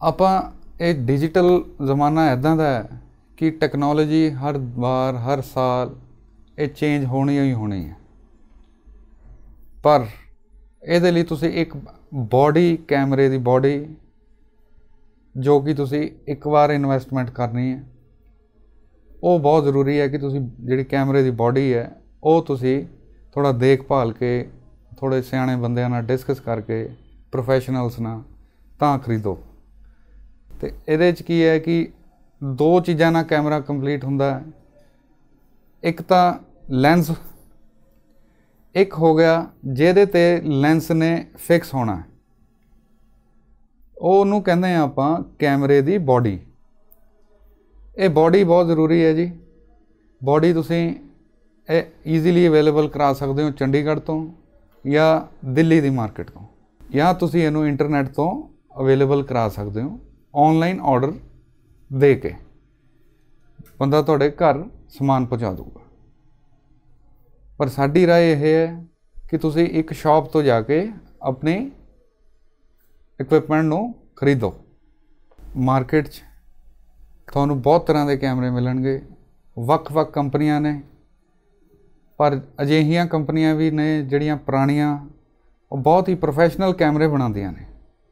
ਆਪਾਂ ਇਹ ਡਿਜੀਟਲ ਜ਼ਮਾਨਾ ਇੱਦਾਂ ਦਾ ਹੈ ਕਿ ਟੈਕਨੋਲੋਜੀ ਹਰ ਵਾਰ ਹਰ ਸਾਲ ਇਹ ਚੇਂਜ ਹੋਣੀ ਹੀ ਹੋਣੀ ਹੈ। ਪਰ ਇਹਦੇ ਲਈ ਤੁਸੀਂ ਇੱਕ ਬੋਡੀ ਕੈਮਰੇ ਦੀ ਬੋਡੀ ਜੋ ਕਿ ਤੁਸੀਂ ਇੱਕ ਵਾਰ ਇਨਵੈਸਟਮੈਂਟ ਕਰਨੀ ਹੈ, ਉਹ ਬਹੁਤ ਜ਼ਰੂਰੀ ਹੈ ਕਿ ਤੁਸੀਂ ਜਿਹੜੀ ਕੈਮਰੇ ਦੀ ਬੋਡੀ ਹੈ ਉਹ ਤੁਸੀਂ ਥੋੜ੍ਹਾ ਦੇਖਭਾਲ ਕੇ ਥੋੜ੍ਹੇ ਸਿਆਣੇ ਬੰਦਿਆਂ ਨਾਲ ਡਿਸਕਸ ਕਰਕੇ ਪ੍ਰੋਫੈਸ਼ਨਲਸ ਨਾਲ ਤਾਂ ਖਰੀਦੋ। ਅਤੇ ਇਹਦੇ 'ਚ ਕੀ ਹੈ ਕਿ ਦੋ ਚੀਜ਼ਾਂ ਨਾਲ ਕੈਮਰਾ ਕੰਪਲੀਟ ਹੁੰਦਾ ਹੈ। ਇੱਕ ਤਾਂ ਲੈਂਸ, ਇੱਕ ਹੋ ਗਿਆ ਜਿਹਦੇ 'ਤੇ ਲੈਂਸ ਨੇ ਫਿਕਸ ਹੋਣਾ, ਉਹਨੂੰ ਕਹਿੰਦੇ ਹਾਂ ਆਪਾਂ ਕੈਮਰੇ ਦੀ ਬੋਡੀ। ਇਹ ਬੋਡੀ ਬਹੁਤ ਜ਼ਰੂਰੀ ਹੈ ਜੀ। ਬੋਡੀ ਤੁਸੀਂ ਇਹ ਈਜ਼ੀਲੀ ਅਵੇਲੇਬਲ ਕਰਾ ਸਕਦੇ ਹੋ ਚੰਡੀਗੜ੍ਹ ਤੋਂ ਜਾਂ ਦਿੱਲੀ ਦੀ ਮਾਰਕੀਟ ਤੋਂ, ਜਾਂ ਤੁਸੀਂ ਇਹਨੂੰ ਇੰਟਰਨੈੱਟ ਤੋਂ ਅਵੇਲੇਬਲ ਕਰਾ ਸਕਦੇ ਹੋ। ਔਨਲਾਈਨ ਔਡਰ ਦੇ ਕੇ ਬੰਦਾ ਤੁਹਾਡੇ ਘਰ ਸਮਾਨ ਪਹੁੰਚਾ ਦੂਗਾ। ਪਰ ਸਾਡੀ ਰਾਏ ਇਹ ਹੈ ਕਿ ਤੁਸੀਂ ਇੱਕ ਸ਼ਾਪ ਤੋਂ ਜਾ ਕੇ ਆਪਣੀ ਇਕਵਿਪਮੈਂਟ ਨੂੰ ਖਰੀਦੋ। ਮਾਰਕੀਟ 'ਚ ਤੁਹਾਨੂੰ ਬਹੁਤ ਤਰ੍ਹਾਂ ਦੇ ਕੈਮਰੇ ਮਿਲਣਗੇ, ਵੱਖ-ਵੱਖ ਕੰਪਨੀਆਂ ਨੇ, ਪਰ ਅਜਿਹੀਆਂ ਕੰਪਨੀਆਂ ਵੀ ਨੇ ਜਿਹੜੀਆਂ ਪੁਰਾਣੀਆਂ, ਉਹ ਬਹੁਤ ਹੀ ਪ੍ਰੋਫੈਸ਼ਨਲ ਕੈਮਰੇ ਬਣਾਉਂਦੀਆਂ ਨੇ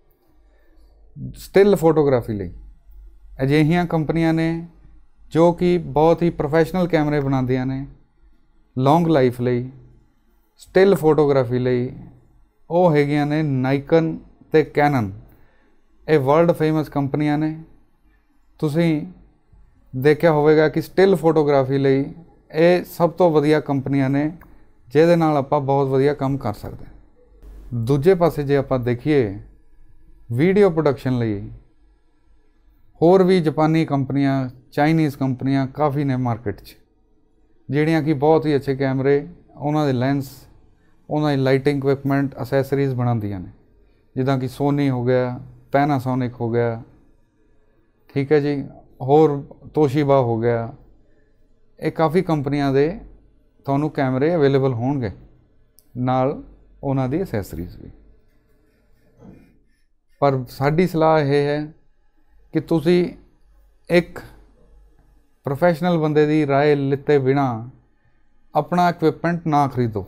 ਸਟਿਲ ਫੋਟੋਗ੍ਰਾਫੀ ਲਈ। ਅਜਿਹੀਆਂ ਕੰਪਨੀਆਂ ਨੇ ਜੋ ਕਿ ਬਹੁਤ ਹੀ ਪ੍ਰੋਫੈਸ਼ਨਲ ਕੈਮਰੇ ਬਣਾਉਂਦੀਆਂ ਨੇ ਲੌਂਗ ਲਾਈਫ ਲਈ, ਸਟਿਲ ਫੋਟੋਗ੍ਰਾਫੀ ਲਈ। ਉਹ ਹੈਗੀਆਂ ਨੇ ਨਾਈਕਨ ਅਤੇ ਕੈਨਨ। ਇਹ ਵਰਲਡ ਫੇਮਸ ਕੰਪਨੀਆਂ ਨੇ। ਤੁਸੀਂ ਦੇਖਿਆ ਹੋਵੇਗਾ ਕਿ ਸਟਿਲ ਫੋਟੋਗ੍ਰਾਫੀ ਲਈ ਇਹ ਸਭ ਤੋਂ ਵਧੀਆ ਕੰਪਨੀਆਂ ਨੇ ਜਿਹਦੇ ਨਾਲ ਆਪਾਂ ਬਹੁਤ ਵਧੀਆ ਕੰਮ ਕਰ ਸਕਦੇ ਹਾਂ। ਦੂਜੇ ਪਾਸੇ ਜੇ ਆਪਾਂ ਦੇਖੀਏ ਵੀਡੀਓ ਪ੍ਰੋਡਕਸ਼ਨ ਲਈ, ਹੋਰ ਵੀ ਜਾਪਾਨੀ ਕੰਪਨੀਆਂ, ਚਾਈਨੀਜ਼ ਕੰਪਨੀਆਂ ਕਾਫੀ ਨੇ ਮਾਰਕੀਟ 'ਚ, ਜਿਹੜੀਆਂ ਕਿ ਬਹੁਤ ਹੀ ਅੱਛੇ ਕੈਮਰੇ, ਉਹਨਾਂ ਦੇ ਲੈਂਸ, ਉਹਨਾਂ ਦੀ ਲਾਈਟਿੰਗ ਇਕਵਿਪਮੈਂਟ, ਅਸੈਸਰੀਜ਼ ਬਣਾਉਂਦੀਆਂ ਨੇ, ਜਿੱਦਾਂ ਕਿ ਸੋਨੀ ਹੋ ਗਿਆ, ਪੈਨਾਸੋਨਿਕ ਹੋ ਗਿਆ, ਠੀਕ ਹੈ ਜੀ, ਹੋਰ ਤੋਸ਼ੀਬਾ ਹੋ ਗਿਆ। ਇਹ ਕਾਫੀ ਕੰਪਨੀਆਂ ਦੇ ਤੁਹਾਨੂੰ ਕੈਮਰੇ ਅਵੇਲੇਬਲ ਹੋਣਗੇ, ਨਾਲ ਉਹਨਾਂ ਦੀ ਅਸੈਸਰੀਜ਼ ਵੀ। ਪਰ ਸਾਡੀ ਸਲਾਹ ਇਹ ਹੈ ਕਿ ਤੁਸੀਂ ਇੱਕ ਪ੍ਰੋਫੈਸ਼ਨਲ ਬੰਦੇ ਦੀ ਰਾਏ ਲਿੱਤੇ ਬਿਨਾਂ ਆਪਣਾ ਇਕਵਿਪਮੈਂਟ ਨਾ ਖਰੀਦੋ।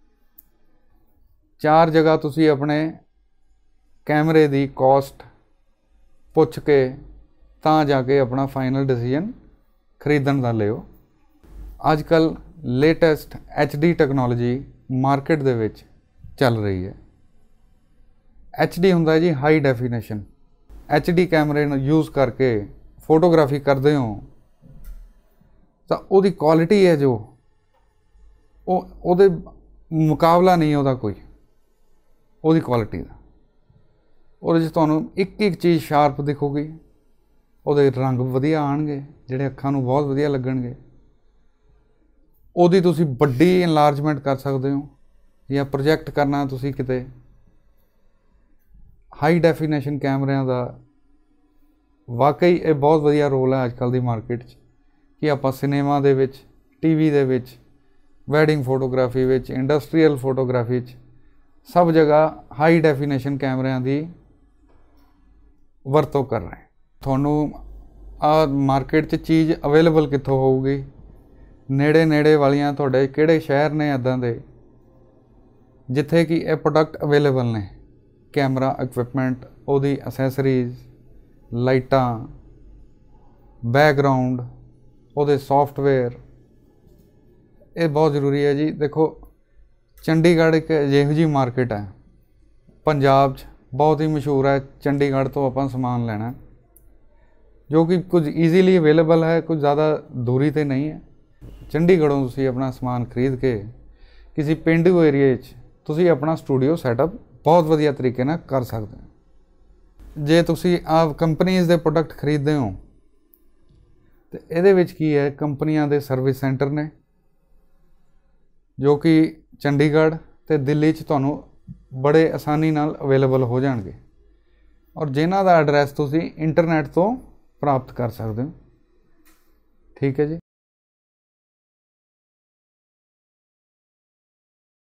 4 ਜਗ੍ਹਾ ਤੁਸੀਂ ਆਪਣੇ ਕੈਮਰੇ ਦੀ ਕੋਸਟ ਪੁੱਛ ਕੇ ਤਾਂ ਜਾ ਕੇ ਆਪਣਾ ਫਾਈਨਲ ਡਿਸੀਜਨ ਖਰੀਦਣ ਦਾ ਲਿਓ। ਅੱਜ ਕੱਲ੍ਹ ਲੇਟੈਸਟ HD ਟੈਕਨੋਲੋਜੀ ਮਾਰਕੀਟ ਦੇ ਵਿੱਚ ਚੱਲ ਰਹੀ ਹੈ। HD ਹੁੰਦਾ ਜੀ ਹਾਈ ਡੈਫੀਨੇਸ਼ਨ। HD ਕੈਮਰੇ ਨੂੰ ਯੂਜ਼ ਕਰਕੇ ਫੋਟੋਗ੍ਰਾਫੀ ਕਰਦੇ ਹੋ ਤਾਂ ਉਹਦੀ ਕੁਆਲਿਟੀ ਹੈ ਜੋ ਉਹਦੇ ਮੁਕਾਬਲਾ ਨਹੀਂ ਉਹਦਾ ਕੋਈ, ਉਹਦੀ ਕੁਆਲਿਟੀ ਦਾ। ਉਹਦੇ 'ਚ ਤੁਹਾਨੂੰ ਇੱਕ ਇੱਕ ਚੀਜ਼ ਸ਼ਾਰਪ ਦਿਖੂਗੀ, ਉਹਦੇ ਰੰਗ ਵਧੀਆ ਆਉਣਗੇ ਜਿਹੜੇ ਅੱਖਾਂ ਨੂੰ ਬਹੁਤ ਵਧੀਆ ਲੱਗਣਗੇ। ਉਹਦੀ ਤੁਸੀਂ ਵੱਡੀ ਇਨਲਾਰਜਮੈਂਟ ਕਰ ਸਕਦੇ ਹੋ, ਜਾਂ ਪ੍ਰੋਜੈਕਟ ਕਰਨਾ ਤੁਸੀਂ ਕਿਤੇ। ਹਾਈ ਡੈਫੀਨੇਸ਼ਨ ਕੈਮਰਿਆਂ ਦਾ ਵਾਕਈ ਇਹ ਬਹੁਤ ਵਧੀਆ ਰੋਲ ਹੈ ਅੱਜ ਕੱਲ੍ਹ ਦੀ ਮਾਰਕੀਟ 'ਚ, ਕਿ ਆਪਾਂ ਸਿਨੇਮਾ ਦੇ ਵਿੱਚ, TV ਦੇ ਵਿੱਚ, ਵੈਡਿੰਗ ਫੋਟੋਗ੍ਰਾਫੀ ਵਿੱਚ, ਇੰਡਸਟਰੀਅਲ ਫੋਟੋਗ੍ਰਾਫੀ 'ਚ, ਸਭ ਜਗ੍ਹਾ ਹਾਈ ਡੈਫੀਨੇਸ਼ਨ ਕੈਮਰਿਆਂ ਦੀ ਵਰਤੋਂ ਕਰ ਰਹੇ। ਤੁਹਾਨੂੰ ਆਹ ਮਾਰਕੀਟ 'ਚ ਚੀਜ਼ ਅਵੇਲੇਬਲ ਕਿੱਥੋਂ ਹੋਊਗੀ? ਨੇੜੇ ਵਾਲੀਆਂ ਤੁਹਾਡੇ ਕਿਹੜੇ ਸ਼ਹਿਰ ਨੇ ਇੱਦਾਂ ਦੇ ਜਿੱਥੇ ਕਿ ਇਹ ਪ੍ਰੋਡਕਟ ਅਵੇਲੇਬਲ ਨੇ? ਕੈਮਰਾ ਇਕਵਿਪਮੈਂਟ, ਉਹਦੀ ਅਸੈਸਰੀਜ਼, ਲਾਈਟਾਂ, ਬੈਕਗਰਾਊਂਡ, ਉਹਦੇ ਸੌਫਟਵੇਅਰ, ਇਹ ਬਹੁਤ ਜ਼ਰੂਰੀ ਹੈ ਜੀ। ਦੇਖੋ, ਚੰਡੀਗੜ੍ਹ ਇੱਕ ਅਜਿਹੀ ਜਿਹੀ ਮਾਰਕੀਟ ਹੈ, ਪੰਜਾਬ 'ਚ ਬਹੁਤ ਹੀ ਮਸ਼ਹੂਰ ਹੈ। ਚੰਡੀਗੜ੍ਹ ਤੋਂ ਆਪਾਂ ਸਮਾਨ ਲੈਣਾ ਜੋ ਕਿ ਕੁਝ ਈਜ਼ੀਲੀ ਅਵੇਲੇਬਲ ਹੈ, ਕੁਝ ਜ਼ਿਆਦਾ ਦੂਰੀ 'ਤੇ ਨਹੀਂ ਹੈ। ਚੰਡੀਗੜ੍ਹੋਂ ਤੁਸੀਂ ਆਪਣਾ ਸਮਾਨ ਖਰੀਦ ਕੇ ਕਿਸੇ ਪੇਂਡੂ ਏਰੀਏ 'ਚ ਤੁਸੀਂ ਆਪਣਾ ਸਟੂਡੀਓ ਸੈਟਅਪ ਬਹੁਤ ਵਧੀਆ ਤਰੀਕੇ ਨਾਲ ਕਰ ਸਕਦੇ ਹੋ। ਜੇ ਤੁਸੀਂ ਆਹ ਕੰਪਨੀਜ਼ ਦੇ ਪ੍ਰੋਡਕਟ ਖਰੀਦਦੇ ਹੋ ਅਤੇ ਇਹਦੇ ਵਿੱਚ ਕੀ ਹੈ, ਕੰਪਨੀਆਂ ਦੇ ਸਰਵਿਸ ਸੈਂਟਰ ਨੇ ਜੋ ਕਿ ਚੰਡੀਗੜ੍ਹ ਅਤੇ ਦਿੱਲੀ 'ਚ ਤੁਹਾਨੂੰ ਬੜੇ ਆਸਾਨੀ ਨਾਲ ਅਵੇਲੇਬਲ ਹੋ ਜਾਣਗੇ, ਔਰ ਜਿਨ੍ਹਾਂ ਦਾ ਐਡਰੈਸ ਤੁਸੀਂ ਇੰਟਰਨੈੱਟ ਤੋਂ ਪ੍ਰਾਪਤ ਕਰ ਸਕਦੇ ਹੋ। ਠੀਕ ਹੈ ਜੀ।